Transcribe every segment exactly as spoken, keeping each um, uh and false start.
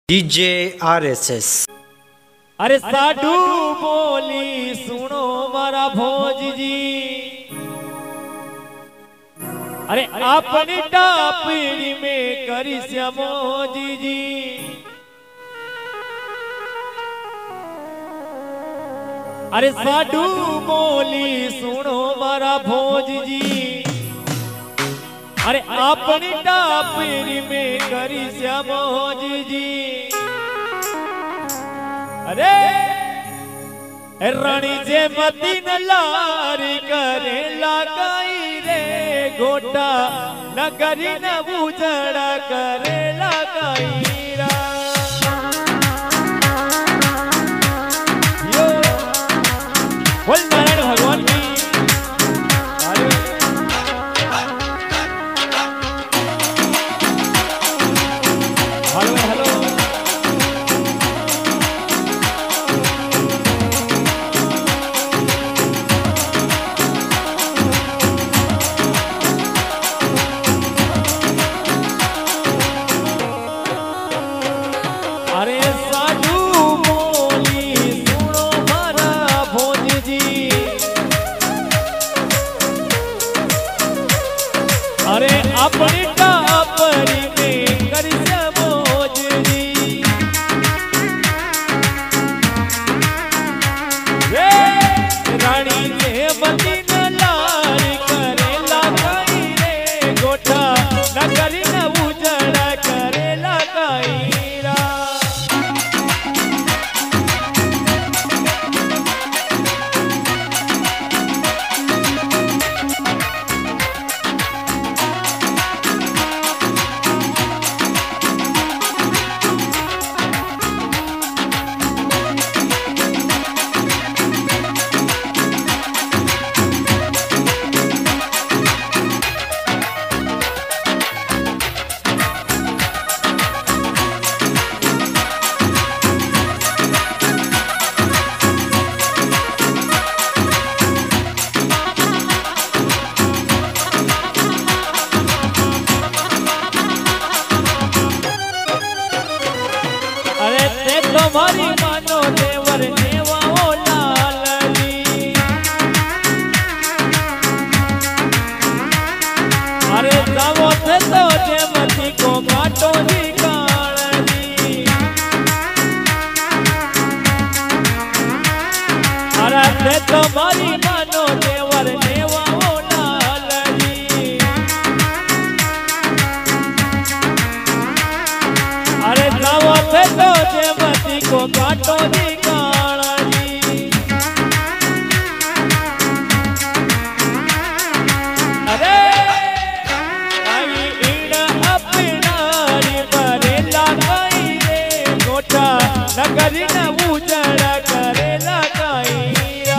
DJ RSS. अरे साधु बोली सुनो मारा भोज जी। अरे अपनी टापरी में करी श्यामोज जी। अरे साधु बोली सुनो मारा भोज जी। अरे अपनी टापरी में करी श्यामोज जी। अरे रानी जे मती न लारी करे लगाई रे गोटा नगरी न उजड़ा करे लगाई रा। यो बोल नारायण भगवान की। हेलो हेलो अरे साधु बोली सुनो मारा भोज जी। अरे अपनी टापरी में करी श्यामोज जी। रे रानी जे बती न लारी करे लगाई रे गोठा नगरी न उजड़ा करे लगाई। अरे ते तुम्हारी मानो देवर नेवा ओ लालली। अरे जावो थे तो जेमती को काटो जी कालली। अरे ते तुम्हारी मानो देवर नेवा ओ लालली। अरे जावो थे तो जेमती को काटो जी कालली। अरे आई ईड़ अपनारी बरे लगाई रे गोठा नगरी न उजड़ा करे लगाई रा।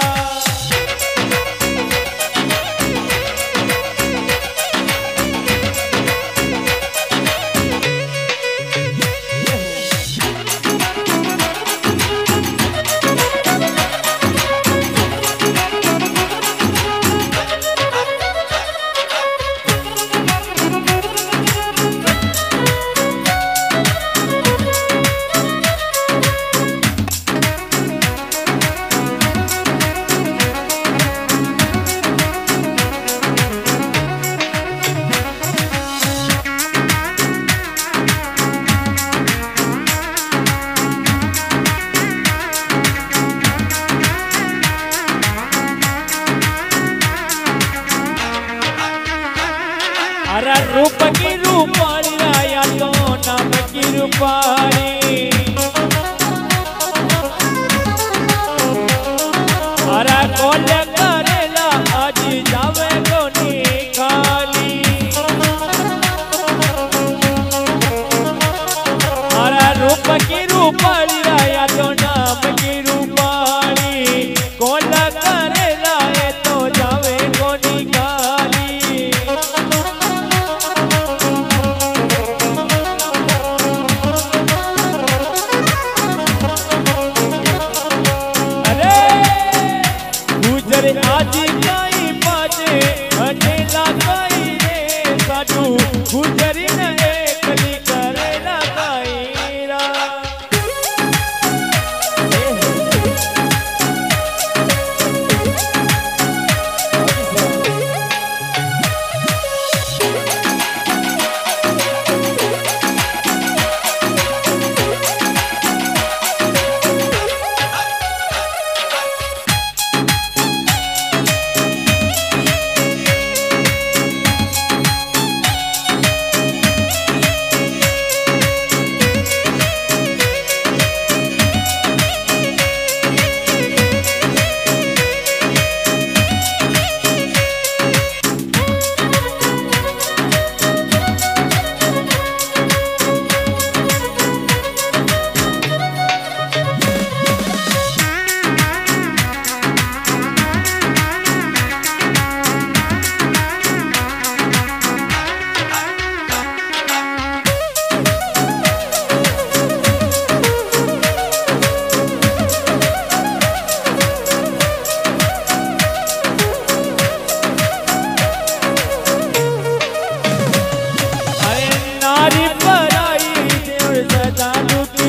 अरे रूप की रूपाली आया तो नाम की रूपाली। अरे कोल करेला आज जावे गोनी खाली। अरे रूप की रूपाली आया तो नाम की रूपाली। कोल करेला ये तो जावे गोनी खाली। आज कई बाजे अकेला कई रे साधु गुजरी न एकली करे लगाई रा। जादू तू